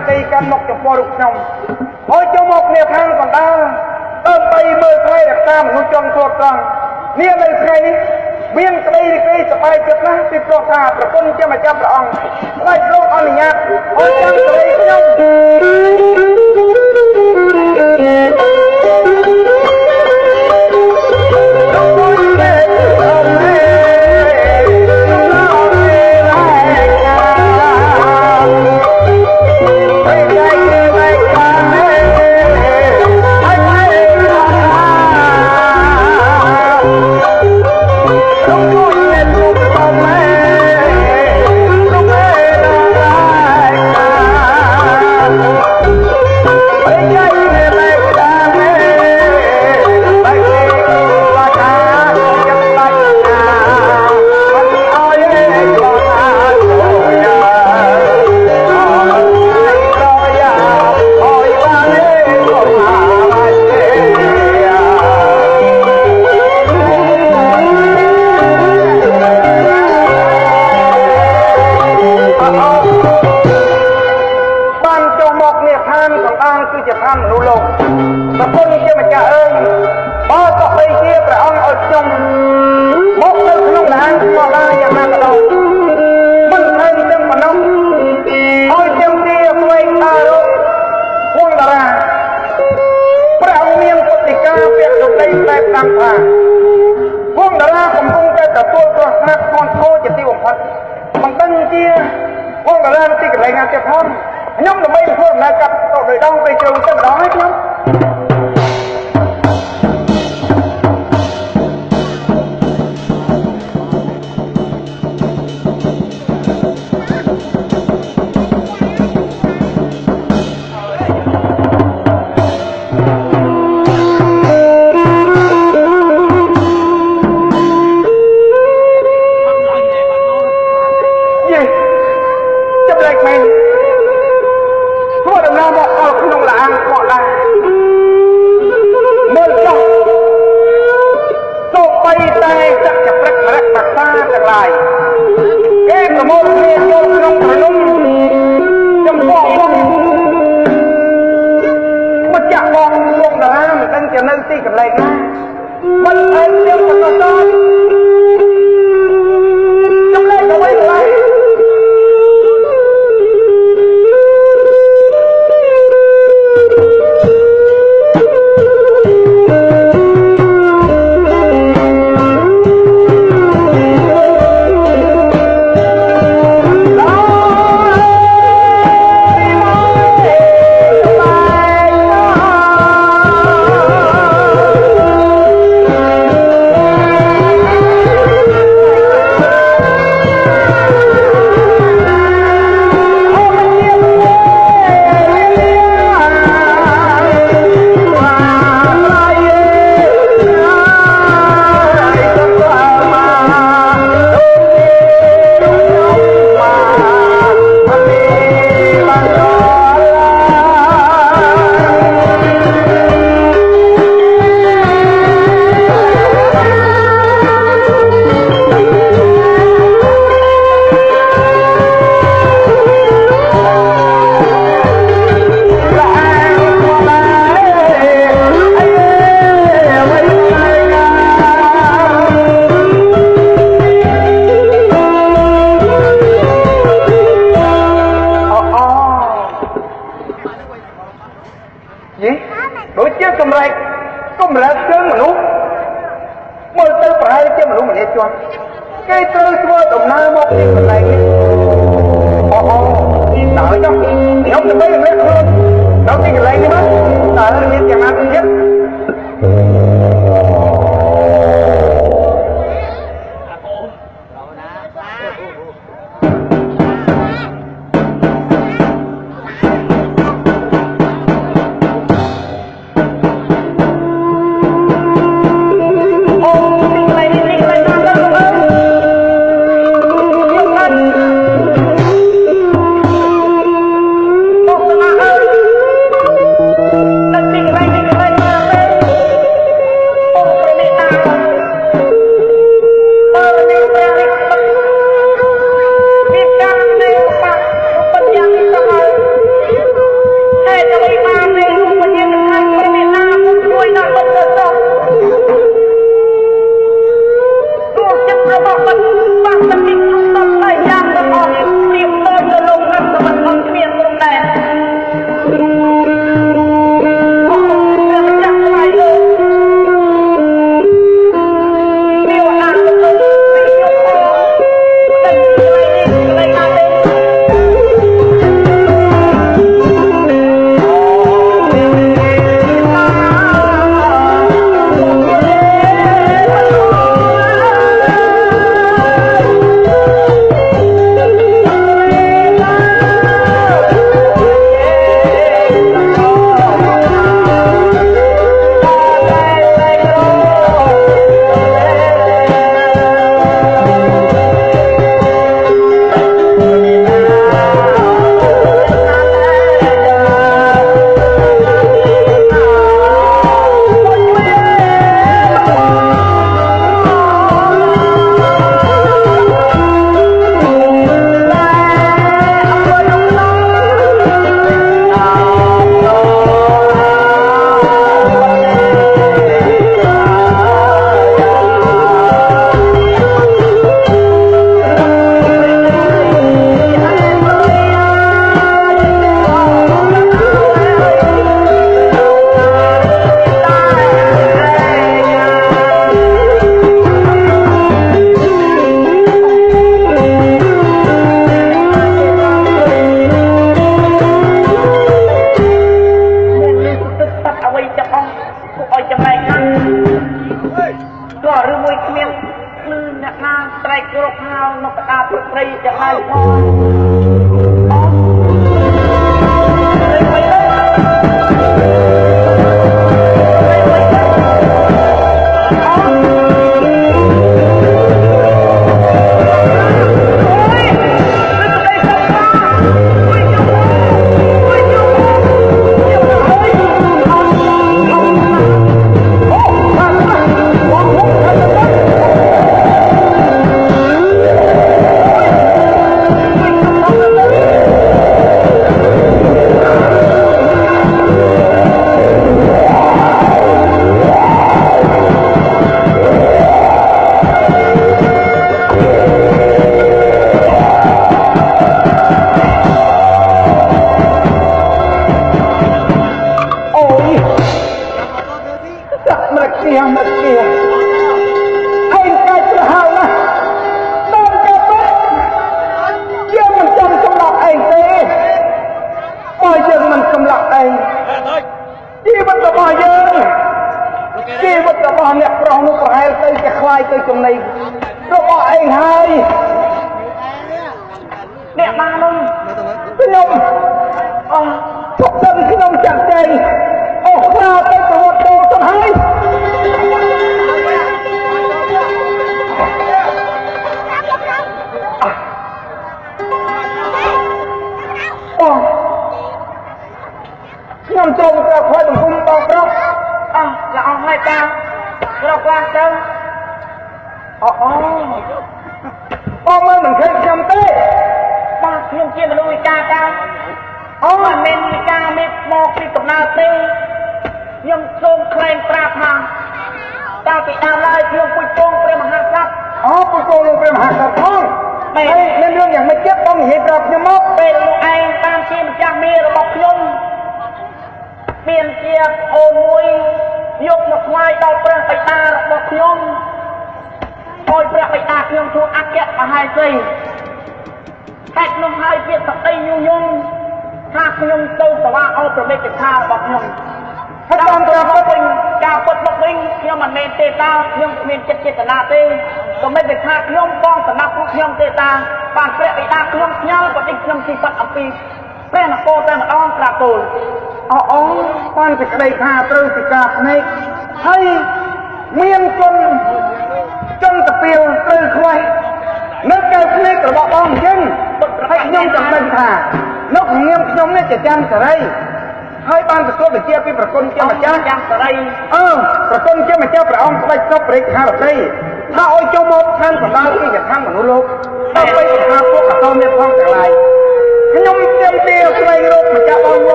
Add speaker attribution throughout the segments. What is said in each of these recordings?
Speaker 1: cây căn một trong phố rục nông hỏi cho một niềm thang còn đa ôm bay mơ thay đặc tam hữu trong thuộc rằng niềm lời khai ní miên cây sập bay chật ná tiếp tục thảประคุณcho mà chấp lòng lại lâu ăn nhạt hỏi chăng cây nhông nhóm là mấy phương là cặp đội đông về trường tới đó hết nhóm cái tư thua đồng na một cái phần này đợi cho nhóm từ mấy lần lên hơn đâu cái này đi mất đợi nó biết chẳng ăn chết ត្រីចាក់ហើយផង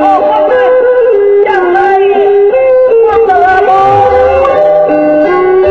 Speaker 2: Hãy subscribe cho kênh Ghiền Mì Gõ để không bỏ lỡ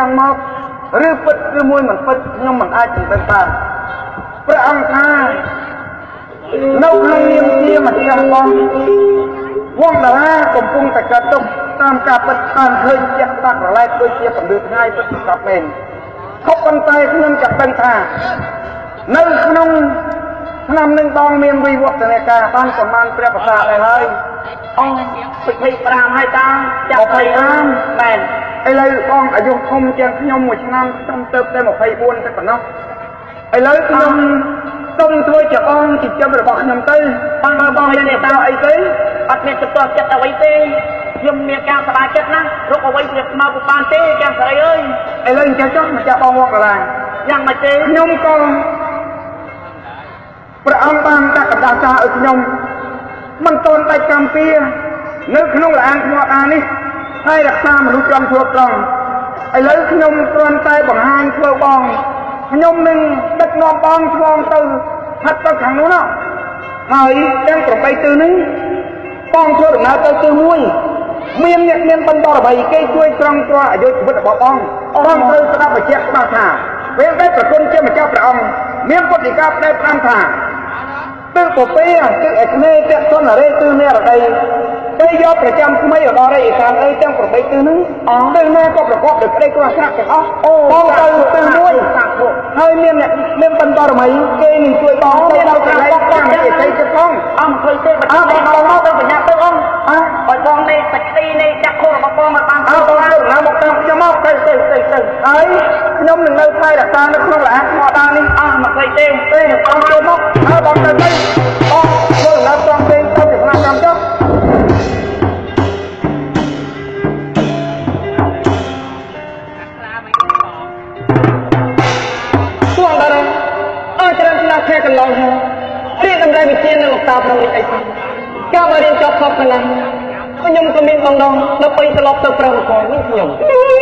Speaker 1: ងមកឬពិតឬមួយមិនពិតខ្ញុំមិនអាចជំរាបបានព្រះអង្គថានៅក្នុងនាមជាម្ចាស់បងវងតារាកំពុងតែកើតទុកតាមការពិតបានឃើញជាក់ស្ដែងប្រឡែកដូចជាពន្លឺថ្ងៃពិតប្រាកដមែនខុសប៉ុន្តែខ្ញុំចាប់ដឹងថានៅក្នុងឆ្នាំនឹងបងមានវិវត្តនាការបានប្រមាណព្រះប្រសាទដែរហើយ25ហើយតាចាប់25មែនឥឡូវបងអាយុធំជាងខ្ញុំមួយឆ្នាំខ្ញុំទៅតែ24តែប៉ុណ្ណោះឥឡូវខ្ញុំសូមធ្វើជាបងចិញ្ចឹមរបស់ខ្ញុំទៅបងមានអ្នកតាអីទេអត់មានចិត្តចិត្តអ្វីទេខ្ញុំមានការសប្បាយចិត្តណាស់រកអ្វីវាស្មើពុបានទេចាំស្រីអើយឥឡូវអញ្ចឹងចុះមកចាប់បងមកកន្លែងយ៉ាងម៉េចទេខ្ញុំក៏ព្រះអង្គបានដាក់កណ្ដាស់ចាស់ឲ្យខ្ញុំមិនទាន់ដាច់កម្មពីនៅក្នុងលអានថ្មអានេះហើយរក្សាមនុស្សចំធ្វើត្រង់ឥឡូវខ្ញុំគ្រាន់តែបង្ហាញធ្វើបងខ្ញុំនឹងដឹកនាំបងឆ្លងទៅហាត់ទៅខាងនោះណាហើយទាំង8ទិសនេះបងធ្វើដំណើរទៅទិសមួយមានអ្នកមានបន្តរបីគេជួយត្រង់ត្រអាយុជីវិតរបស់បងត្រូវស្ដាប់បញ្ជាក់ច្បាស់ថាពេលដែលប្រគុណជាម្ចាស់ព្រះអង្គមានពុទ្ធិកាផ្ដែផ្ដាំថាទិសពពាទិសអគ្នេយ៍ទិសសុនរេទិសនិរដីពេលយកប្រចាំថ្មីដល់រាជឯកានអីទាំង8ទិសនេះទិសណាក៏ប្រកបដោយក្តីក្រស្រាក់ទាំងអស់បងទៅទិសមួយហើយមានអ្នកមានបន្តរមីគេនឹងជួយបងទៅដល់កន្លែងបងមានអីទៅផងអត់ឃើញទេបើបងមកទៅបញ្ញាទៅអង្គបើបងនេះសក្តិនេះចាក់ខុសរបស់បងមកបានទៅដល់មកតាមខ្ញុំមកទៅហើយខ្ញុំនឹងនៅផ្នែករក្សានៅក្នុងរអាថ្មដានេះអត់មកឃើញទេបងចូលមកហើយបងទៅបងធ្វើដំណើរផ្សងផ្សេងទៅចំណាំចាំចុះខែកន្លងហើយរៀនតម្រូវវិជានៅលោកតាប្រងនេះអីផងកាលបើរៀនចប់សពកន្លងខ្ញុំក៏មានបងដងដើម្បីត្រឡប់ទៅព្រះនគរនេះខ្ញុំ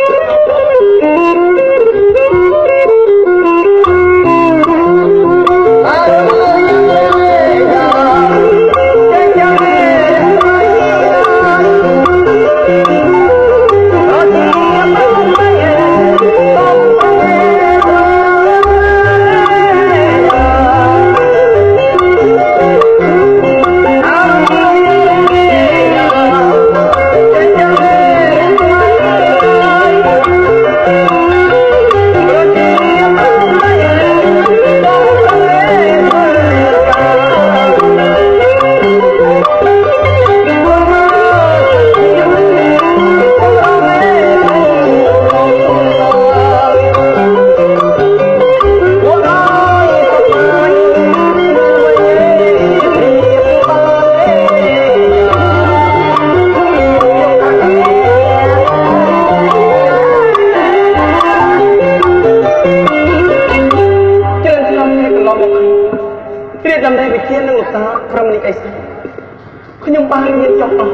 Speaker 1: ខ្ញុំបានរៀនចប់អស់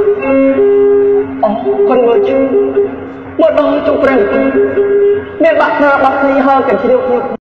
Speaker 1: คนមើលជើងមកដល់ចុងព្រះមានបាក់ស្រាបាក់ស្រីហើកញ្ជ្រៀវខ្ញុំ